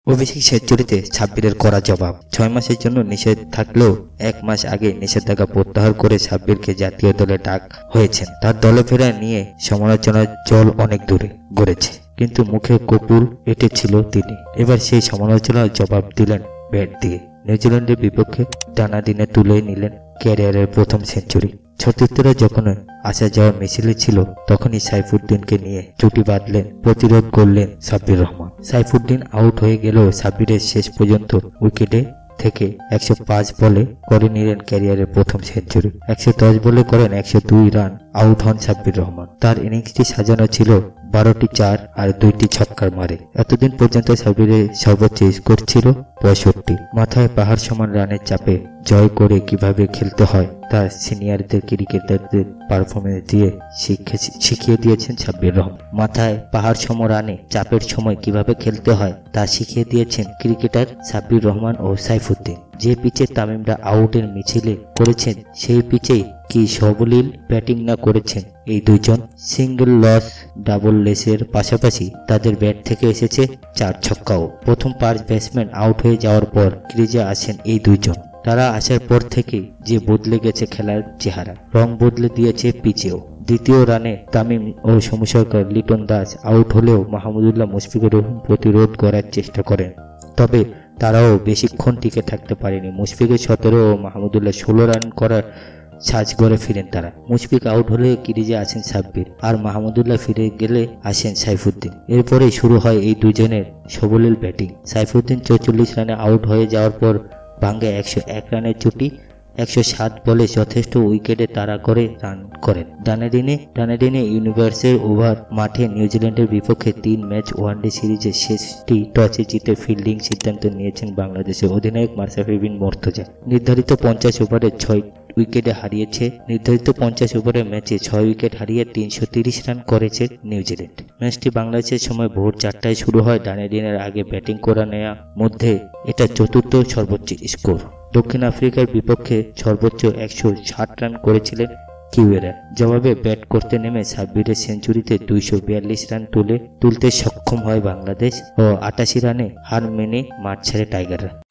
অভিষেক সেঞ্চুরিতে সাব্বিরের কড়া জবাব। ৬ মাসের জন্য নিষেধ থাকলেও ১ মাস আগে নিষেধাজ্ঞা প্রত্যাহার করে সাব্বিরকে জাতীয় দলে ডাক হয়েছেন। তার দলে ফেরা নিয়ে সমালোচনার জল অনেক দূরে গড়েছে, কিন্তু মুখে কপুর এঁটেছিল তিনি। এবার সেই সমালোচনার জবাব দিলেন ব্যাট দিয়ে। নিউজিল্যান্ডের বিপক্ষে টানা দিনে তুলে নিলেন ক্যারিয়ারের প্রথম সেঞ্চুরি। সতীর্থরা যখন আসা যাওয়ার মিছিলে ছিল, তখনই সাইফুদ্দিনকে নিয়ে জুটি বাঁধলেন, প্রতিরোধ করলেন সাব্বির রহমান। সাইফুদ্দিন আউট হয়ে গেলেও সাব্বিরের শেষ পর্যন্ত উইকেটে থেকে ১০৫ বলে করে নিলেন ক্যারিয়ারের প্রথম সেঞ্চুরি। ১১০ বলে করেন ১০২ রান, আউট হন সাব্বির রহমান। তার ইনিংসটি সাজানো ছিল ১২টি ৪ আর ২টি ছক্কার মারে। এতদিন পর্যন্ত সাব্বিরের সর্বোচ্চ স্কোর ছিল ৬৫। মাথায় পাহাড় সমান রানের চাপে জয় করে কিভাবে খেলতে হয় তার সিনিয়রদের ক্রিকেটারদের পারফরমেন্স দিয়ে শিখিয়ে দিয়েছেন সাব্বির রহমান। মাথায় পাহাড় সম রানে চাপের সময় কিভাবে খেলতে হয় তা শিখিয়ে দিয়েছেন ক্রিকেটার সাব্বির রহমান ও সাইফুদ্দিন। যে পিচে তামিমরা আউটের মিছিলে করেছেন, সেই পিচেই কি সবলীল ব্যাটিং না করেছেন এই দুইজন। সিঙ্গেল লস, ডাবল লেসের পাশাপাশি তাদের ব্যাট থেকে এসেছে ৪ ছক্কাও। প্রথম ৫ ব্যাটসম্যান আউট হয়ে যাওয়ার পর ক্রিজে আসেন এই দুইজন। তারা আসার পর থেকে যে বদলে গেছে খেলার চেহারা, রং বদলে দিয়েছে পিচেও। দ্বিতীয় রানে তামিম ও সোমু সরকার, লিটন দাস আউট হলেও মাহমুদুল্লাহ, মুশফিকুর রহিম প্রতিরোধ করার চেষ্টা করেন, তবে তারাও বেশিক্ষণ টিকে থাকতে পারেনি। মুশফিকের ১৭ ও মাহমুদুল্লাহ ১৬ রান করার সাজ গড়ে ফিরেন তারা। মুশফিক আউট হলে ক্রিজে আসেন সাব্বির, আর মাহমুদুল্লাহ ফিরে গেলে আসেন সাইফুদ্দিন। এরপরেই শুরু হয় এই দুজনের সবলীল ব্যাটিং। সাইফুদ্দিন ৪৪ রানে আউট হয়ে যাওয়ার পর ভাঙ্গে ১০১ রানের জুটি। ১০৭ বলে যথেষ্ট উইকেটে তাড়া করে রান করেন। ডানেডিনে ইউনিভার্সের ওভার মাঠে নিউজিল্যান্ডের বিপক্ষে ৩ ম্যাচ ওয়ানডে সিরিজের শেষটি টসে জিতে ফিল্ডিং সিদ্ধান্ত নিয়েছেন বাংলাদেশের অধিনায়ক মাশরাফি বিন মুর্তজা। নির্ধারিত ৫০ ওভারে ৬ উইকেটে হারিয়েছে। নির্ধারিত ৫০ ওভারের ম্যাচে ৬ উইকেট হারিয়ে ৩৩০ রান করেছে নিউজিল্যান্ড। ম্যাচটি বাংলাদেশের সময় ভোর ৪টায় শুরু হয়। ডানেডিনের আগে ব্যাটিং করা নেয়া মধ্যে এটা চতুর্থ সর্বোচ্চ স্কোর। দক্ষিণ আফ্রিকার বিপক্ষে সর্বোচ্চ ১৬০ রান করেছিলেন কিউয়েরা। জবাবে ব্যাট করতে নেমে সাব্বিরের সেঞ্চুরিতে ২৪২ রান তুলতে সক্ষম হয় বাংলাদেশ ও ৮৮ রানে হার মেনে মাঠ ছাড়ে টাইগাররা।